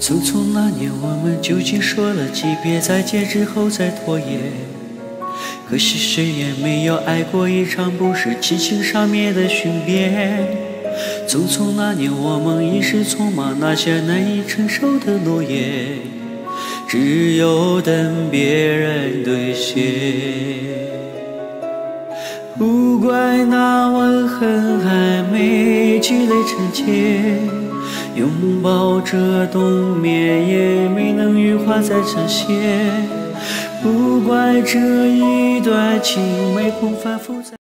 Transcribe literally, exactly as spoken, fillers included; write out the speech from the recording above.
匆匆那年，我们究竟说了几遍再见之后再拖延？可是谁也没有爱过一场不是激情上面的寻遍。匆匆那年，我们一时匆忙，那些难以承受的诺言，只有等别人兑现。不怪那吻痕还没积累成茧，拥抱着冬眠也没能羽化再成仙。不怪这一段情没空反复在